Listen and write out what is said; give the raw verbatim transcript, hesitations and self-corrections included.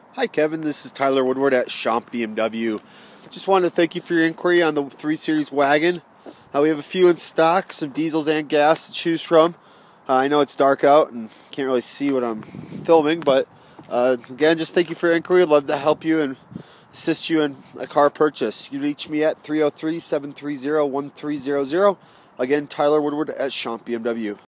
Hi Kevin, this is Tyler Woodward at SchompBMW. Just wanted to thank you for your inquiry on the three series wagon. Uh, we have a few in stock, some diesels and gas to choose from. Uh, I know it's dark out and can't really see what I'm filming, but uh, again, just thank you for your inquiry. I'd love to help you and assist you in a car purchase. You can reach me at three oh three, seven three zero, one three zero zero. Again, Tyler Woodward at SchompBMW.